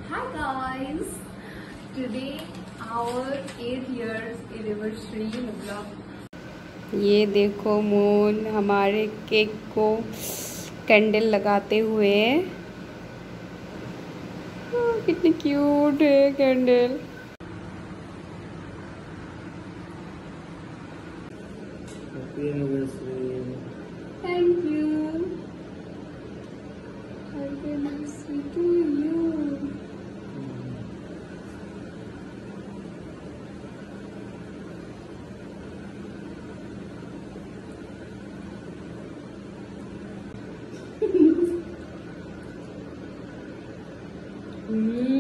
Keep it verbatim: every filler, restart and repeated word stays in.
Hi guys! Today our eight years anniversary मतलब ये देखो मून हमारे केक को कैंडल लगाते हुए। कितनी क्यूट है candle. Happy anniversary. Thank you. Happy anniversary to you. Mm.